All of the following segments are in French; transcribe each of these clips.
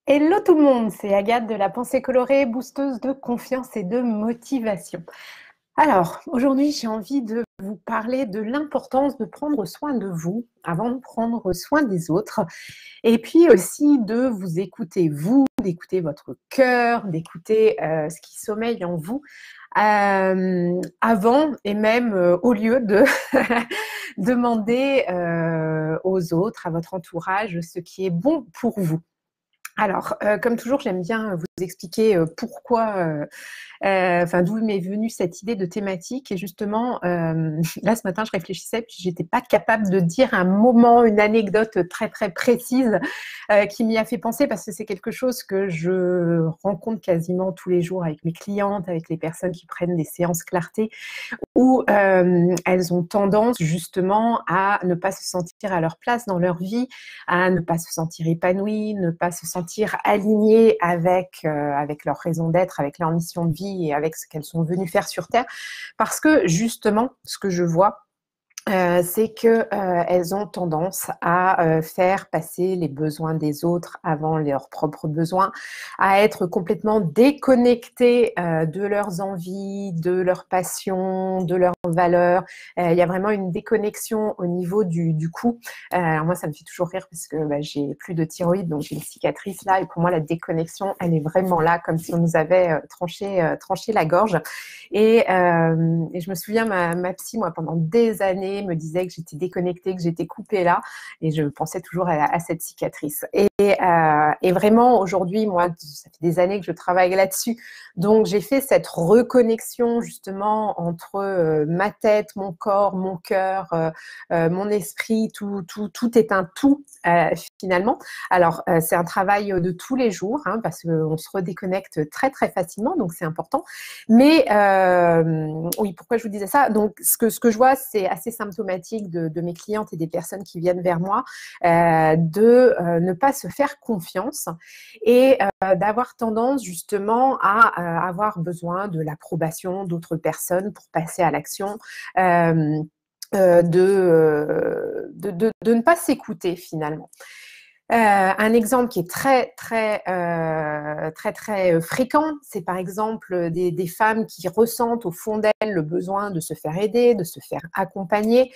Hello tout le monde, c'est Agathe de la pensée colorée, boosteuse de confiance et de motivation. Alors, aujourd'hui, j'ai envie de vous parler de l'importance de prendre soin de vous avant de prendre soin des autres, et puis aussi de vous écouter vous, d'écouter votre cœur, d'écouter ce qui sommeille en vous avant et même au lieu de demander aux autres, à votre entourage, ce qui est bon pour vous. Alors, comme toujours, j'aime bien vous expliquer pourquoi, d'où m'est venue cette idée de thématique. Et justement, là, ce matin, je réfléchissais, puis j'étais pas capable de dire un moment, une anecdote très, très précise qui m'y a fait penser, parce que c'est quelque chose que je rencontre quasiment tous les jours avec mes clientes, avec les personnes qui prennent des séances clarté, où elles ont tendance justement à ne pas se sentir à leur place dans leur vie, à ne pas se sentir épanouies, ne pas se sentir alignées avec leur raison d'être, avec leur mission de vie et avec ce qu'elles sont venues faire sur Terre. Parce que justement, ce que je vois, c'est qu'elles ont tendance à faire passer les besoins des autres avant leurs propres besoins, à être complètement déconnectées de leurs envies, de leurs passions, de leurs valeurs. Il y a vraiment une déconnexion au niveau du cou. Alors moi, ça me fait toujours rire parce que j'ai plus de thyroïde, donc j'ai une cicatrice là. Et pour moi, la déconnexion, elle est vraiment là, comme si on nous avait tranché la gorge. Et je me souviens, ma psy, moi, pendant des années, me disait que j'étais déconnectée, que j'étais coupée là, et je pensais toujours à cette cicatrice. Et vraiment, aujourd'hui, moi, ça fait des années que je travaille là-dessus, donc j'ai fait cette reconnexion justement entre ma tête, mon corps, mon cœur, mon esprit, tout est un tout finalement. Alors, c'est un travail de tous les jours, hein, parce qu'on se redéconnecte très, très facilement, donc c'est important. Mais oui, pourquoi je vous disais ça? Donc, ce que je vois, c'est assez symptomatique de mes clientes et des personnes qui viennent vers moi, de ne pas se faire confiance et d'avoir tendance justement à avoir besoin de l'approbation d'autres personnes pour passer à l'action. De ne pas s'écouter finalement. Un exemple qui est très fréquent, c'est par exemple des femmes qui ressentent au fond d'elles le besoin de se faire aider, de se faire accompagner,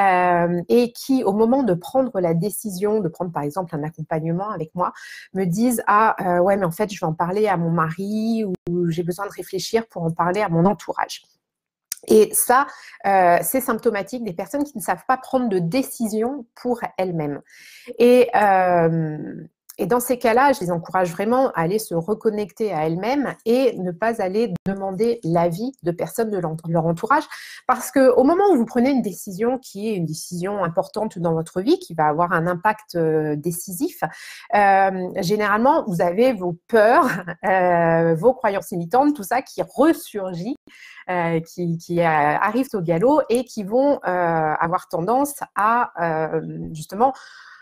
et qui, au moment de prendre la décision de prendre par exemple un accompagnement avec moi, me disent ouais, mais en fait je vais en parler à mon mari, ou j'ai besoin de réfléchir pour en parler à mon entourage. Et ça, c'est symptomatique des personnes qui ne savent pas prendre de décision pour elles-mêmes. Et, euh, et dans ces cas-là, je les encourage vraiment à aller se reconnecter à elles-mêmes et ne pas aller demander l'avis de personnes de leur entourage. Parce qu'au moment où vous prenez une décision qui est une décision importante dans votre vie, qui va avoir un impact décisif, généralement, vous avez vos peurs, vos croyances limitantes, tout ça qui ressurgit, qui arrivent au galop et qui vont avoir tendance à justement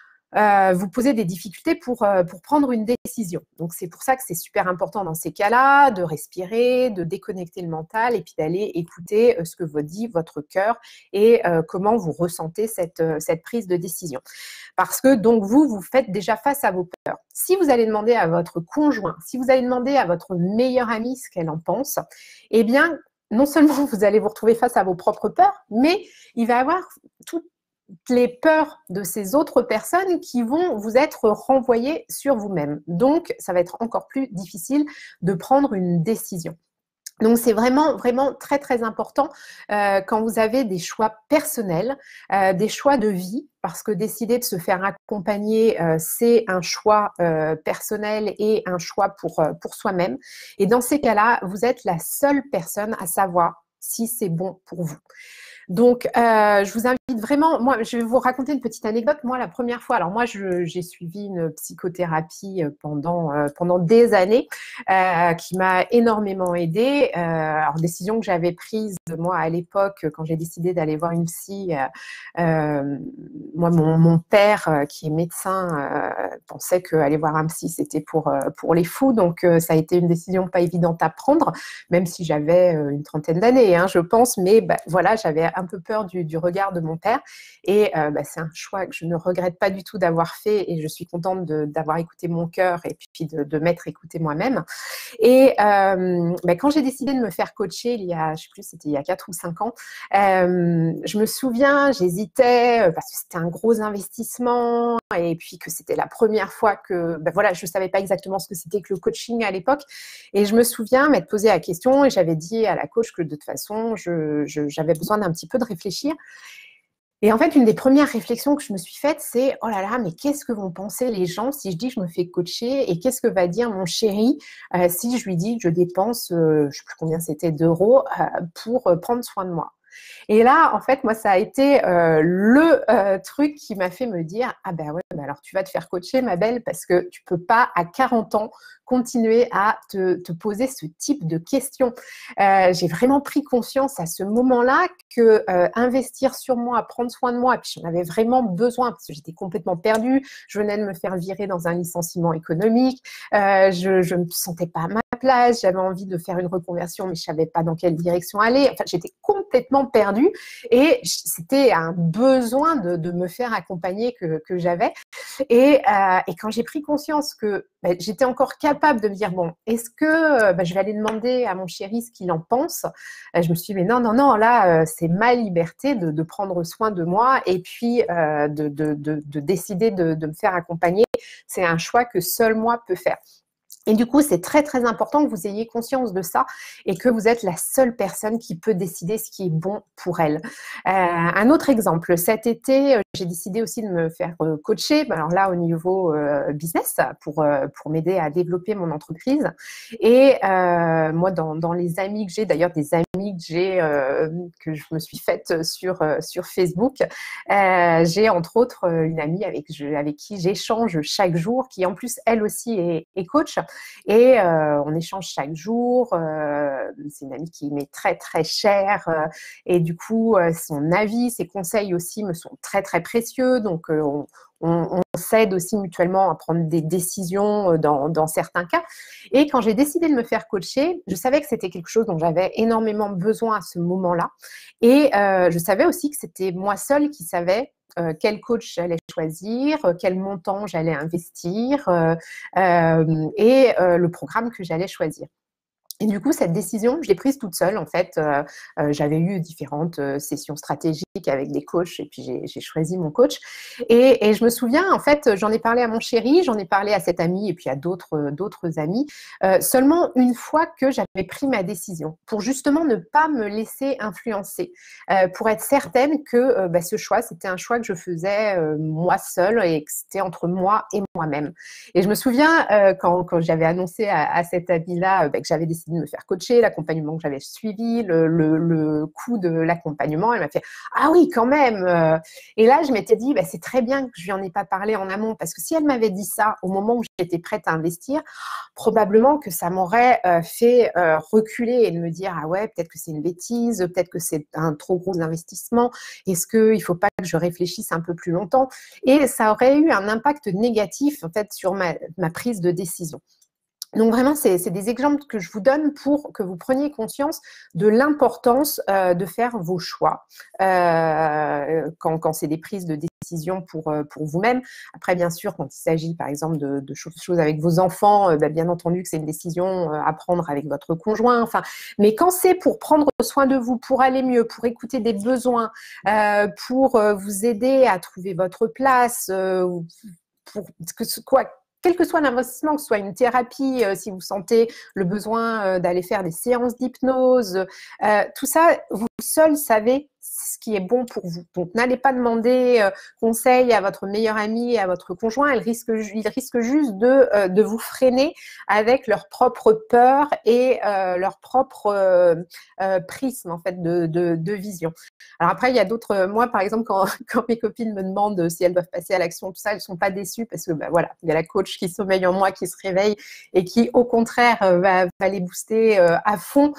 vous poser des difficultés pour prendre une décision. Donc, c'est pour ça que c'est super important dans ces cas-là de respirer, de déconnecter le mental et puis d'aller écouter ce que vous dit votre cœur et comment vous ressentez cette prise de décision. Parce que donc, vous faites déjà face à vos peurs. Si vous allez demander à votre conjoint, si vous allez demander à votre meilleure amie ce qu'elle en pense, eh bien, non seulement vous allez vous retrouver face à vos propres peurs, mais il va y avoir toutes les peurs de ces autres personnes qui vont vous être renvoyées sur vous-même. Donc, ça va être encore plus difficile de prendre une décision. Donc, c'est vraiment, vraiment très, très important quand vous avez des choix personnels, des choix de vie, parce que décider de se faire accompagner, c'est un choix personnel et un choix pour soi-même. Et dans ces cas-là, vous êtes la seule personne à savoir si c'est bon pour vous. Donc, je vous invite vraiment, moi, je vais vous raconter une petite anecdote. Moi, la première fois, alors moi, j'ai suivi une psychothérapie pendant des années qui m'a énormément aidée. Alors, décision que j'avais prise, moi, à l'époque, quand j'ai décidé d'aller voir une psy, moi, mon père, qui est médecin, pensait qu'aller voir un psy, c'était pour les fous. Donc, ça a été une décision pas évidente à prendre, même si j'avais une trentaine d'années, hein, je pense. Mais voilà, j'avais un peu peur du regard de mon mon père. Et c'est un choix que je ne regrette pas du tout d'avoir fait et je suis contente d'avoir écouté mon cœur et puis de m'être écoutée moi-même. Et quand j'ai décidé de me faire coacher, il y a, je sais plus, c'était il y a 4 ou 5 ans, je me souviens, j'hésitais parce que c'était un gros investissement et puis que c'était la première fois que, voilà, je ne savais pas exactement ce que c'était que le coaching à l'époque. Et je me souviens m'être posé la question et j'avais dit à la coach que de toute façon, j'avais besoin d'un petit peu de réfléchir. Et en fait, une des premières réflexions que je me suis faites, c'est « Oh là là, mais qu'est-ce que vont penser les gens si je dis que je me fais coacher et qu'est-ce que va dire mon chéri si je lui dis que je dépense, je ne sais plus combien c'était d'euros pour prendre soin de moi ?» Et là, en fait, moi, ça a été le truc qui m'a fait me dire « Ah ben ouais, alors tu vas te faire coacher, ma belle, parce que tu peux pas, à 40 ans, continuer à te poser ce type de questions. » J'ai vraiment pris conscience à ce moment-là que investir sur moi, prendre soin de moi, et puis j'en avais vraiment besoin parce que j'étais complètement perdue. Je venais de me faire virer dans un licenciement économique. Je ne me sentais pas à ma place. J'avais envie de faire une reconversion, mais je savais pas dans quelle direction aller. Enfin, j'étais complètement perdue et c'était un besoin de me faire accompagner que j'avais. Et quand j'ai pris conscience que j'étais encore capable de me dire, bon, est-ce que je vais aller demander à mon chéri ce qu'il en pense, je me suis dit, mais non, non, non, là, c'est ma liberté de prendre soin de moi et puis de décider de me faire accompagner. C'est un choix que seul moi peux faire. Et du coup, c'est très, très important que vous ayez conscience de ça et que vous êtes la seule personne qui peut décider ce qui est bon pour elle. Un autre exemple, cet été, j'ai décidé aussi de me faire coacher, alors là, au niveau business, pour m'aider à développer mon entreprise. Et moi, dans les amis que j'ai, d'ailleurs des amis que j'ai, que je me suis faite sur Facebook, j'ai entre autres une amie avec qui j'échange chaque jour, qui en plus, elle aussi est coach. Et on échange chaque jour. C'est une amie qui m'est très, très chère. Et du coup, son avis, ses conseils aussi me sont très, très précieux. Donc, on s'aide aussi mutuellement à prendre des décisions dans certains cas. Et quand j'ai décidé de me faire coacher, je savais que c'était quelque chose dont j'avais énormément besoin à ce moment-là. Et je savais aussi que c'était moi seule qui savais quel coach j'allais choisir, quel montant j'allais investir et le programme que j'allais choisir. Et du coup, cette décision, je l'ai prise toute seule. En fait, j'avais eu différentes sessions stratégiques avec des coachs et puis j'ai choisi mon coach. Et je me souviens, en fait, j'en ai parlé à mon chéri, j'en ai parlé à cette amie et puis à d'autres amis, seulement une fois que j'avais pris ma décision, pour justement ne pas me laisser influencer, pour être certaine que ce choix, c'était un choix que je faisais moi seule et que c'était entre moi et moi-même. Et je me souviens, quand j'avais annoncé à cette amie-là que j'avais décidé de me faire coacher, l'accompagnement que j'avais suivi, le coût de l'accompagnement, elle m'a fait « Ah oui, quand même !» Et là, je m'étais dit, c'est très bien que je lui en ai pas parlé en amont, parce que si elle m'avait dit ça au moment où j'étais prête à investir, probablement que ça m'aurait fait reculer et de me dire « Ah ouais, peut-être que c'est une bêtise, peut-être que c'est un trop gros investissement, est-ce qu'il ne faut pas que je réfléchisse un peu plus longtemps ?» Et ça aurait eu un impact négatif en fait sur ma prise de décision. Donc vraiment, c'est des exemples que je vous donne pour que vous preniez conscience de l'importance de faire vos choix quand c'est des prises de décision pour vous-même. Après, bien sûr, quand il s'agit par exemple de choses avec vos enfants, bien entendu que c'est une décision à prendre avec votre conjoint. Enfin, mais quand c'est pour prendre soin de vous, pour aller mieux, pour écouter des besoins, pour vous aider à trouver votre place, quel que soit l'investissement, que ce soit une thérapie, si vous sentez le besoin d'aller faire des séances d'hypnose, tout ça, vous seul savez ce qui est bon pour vous. Donc, n'allez pas demander conseil à votre meilleure amie et à votre conjoint. Ils risquent juste de vous freiner avec leur propre peur et leur propre prisme en fait de vision. Alors après, il y a d'autres. Moi, par exemple, quand mes copines me demandent si elles doivent passer à l'action, tout ça, elles sont pas déçues parce que voilà, il y a la coach qui sommeille en moi, qui se réveille et qui, au contraire, va les booster à fond.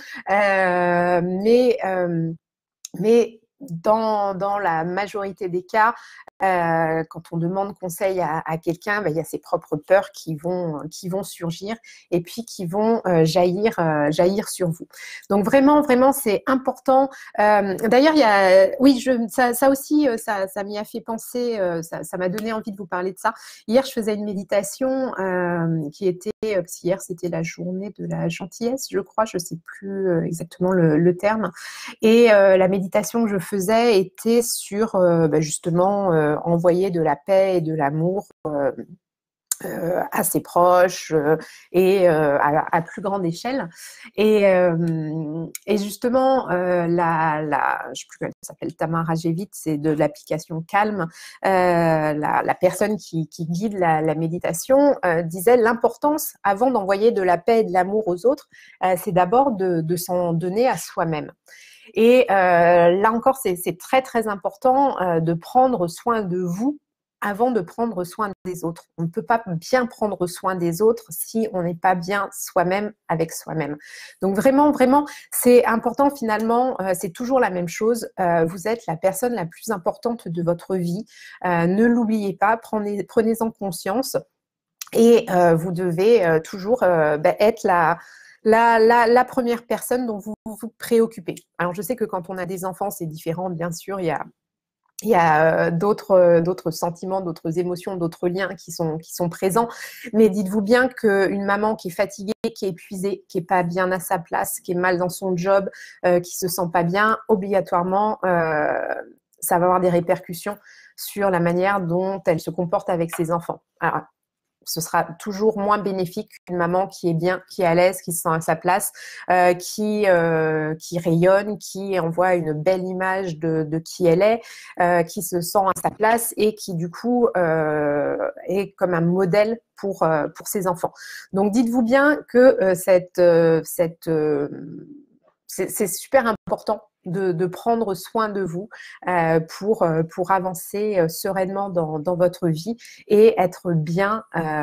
Mais dans la majorité des cas, quand on demande conseil à quelqu'un, ben, il y a ses propres peurs qui vont surgir et puis qui vont jaillir sur vous. Donc vraiment, vraiment, c'est important. D'ailleurs, oui, ça aussi, ça m'y a fait penser, ça m'a donné envie de vous parler de ça. Hier, je faisais une méditation qui était, parce qu'hier, c'était la journée de la gentillesse, je crois, je ne sais plus exactement le terme. Et la méditation que je faisais était sur justement envoyer de la paix et de l'amour à ses proches et à plus grande échelle. Et justement, je ne sais plus comment ça s'appelle, Tamara Rajevic, c'est de l'application Calm. La personne qui guide la méditation disait l'importance, avant d'envoyer de la paix et de l'amour aux autres, c'est d'abord de s'en donner à soi-même. Et là encore, c'est très, très important de prendre soin de vous avant de prendre soin des autres. On ne peut pas bien prendre soin des autres si on n'est pas bien soi-même avec soi-même. Donc vraiment, vraiment, c'est important finalement, c'est toujours la même chose. Vous êtes la personne la plus importante de votre vie. Ne l'oubliez pas, prenez-en conscience et vous devez toujours être la première personne dont vous vous préoccupez. Alors, je sais que quand on a des enfants, c'est différent, bien sûr, il y a d'autres sentiments, d'autres émotions, d'autres liens qui sont présents. Mais dites-vous bien qu'une maman qui est fatiguée, qui est épuisée, qui n'est pas bien à sa place, qui est mal dans son job, qui ne se sent pas bien, obligatoirement, ça va avoir des répercussions sur la manière dont elle se comporte avec ses enfants. Alors, ce sera toujours moins bénéfique qu'une maman qui est bien, qui est à l'aise, qui se sent à sa place, qui rayonne, qui envoie une belle image de qui elle est, qui se sent à sa place et qui du coup est comme un modèle pour ses enfants. Donc dites-vous bien que c'est super important de prendre soin de vous pour avancer sereinement dans votre vie et être bien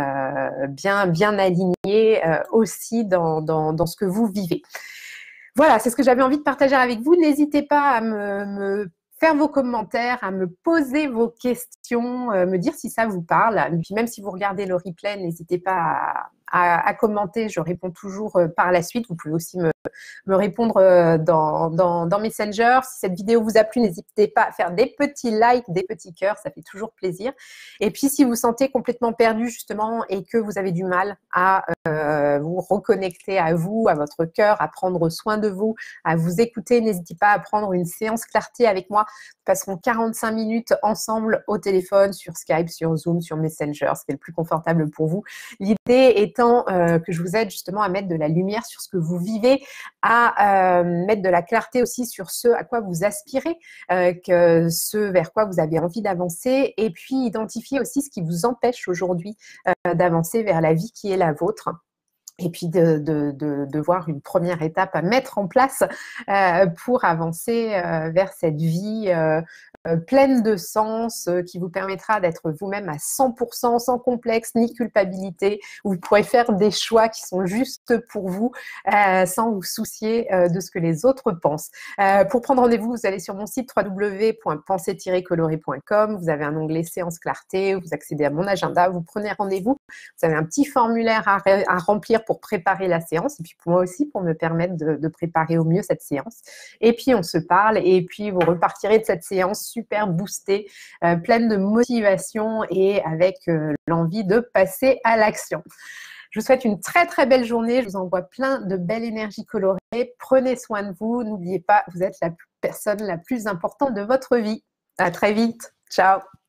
aligné aussi dans ce que vous vivez. Voilà, c'est ce que j'avais envie de partager avec vous. N'hésitez pas à me faire vos commentaires, à me poser vos questions, me dire si ça vous parle. Et puis même si vous regardez le replay, n'hésitez pas à commenter. Je réponds toujours par la suite. Vous pouvez aussi me répondre dans Messenger. Si cette vidéo vous a plu, n'hésitez pas à faire des petits likes, des petits cœurs, ça fait toujours plaisir. Et puis, si vous vous sentez complètement perdu justement et que vous avez du mal à vous reconnecter à vous, à votre cœur, à prendre soin de vous, à vous écouter, n'hésitez pas à prendre une séance clarté avec moi. Nous passerons 45 minutes ensemble au téléphone, sur Skype, sur Zoom, sur Messenger, ce qui est le plus confortable pour vous. L'idée étant que je vous aide justement à mettre de la lumière sur ce que vous vivez, à mettre de la clarté aussi sur ce à quoi vous aspirez, ce vers quoi vous avez envie d'avancer, et puis identifier aussi ce qui vous empêche aujourd'hui d'avancer vers la vie qui est la vôtre. Et puis de voir une première étape à mettre en place pour avancer vers cette vie pleine de sens qui vous permettra d'être vous-même à 100%, sans complexe ni culpabilité, où vous pourrez faire des choix qui sont justes pour vous sans vous soucier de ce que les autres pensent. Pour prendre rendez-vous, vous allez sur mon site www.penser-coloré.com, vous avez un onglet séance clarté, vous accédez à mon agenda, vous prenez rendez-vous, vous avez un petit formulaire à remplir pour préparer la séance et puis pour moi aussi pour me permettre de préparer au mieux cette séance. Et puis on se parle et puis vous repartirez de cette séance super boostée, pleine de motivation et avec l'envie de passer à l'action. Je vous souhaite une très très belle journée. Je vous envoie plein de belles énergies colorées. Prenez soin de vous. N'oubliez pas, vous êtes la personne la plus importante de votre vie. À très vite. Ciao.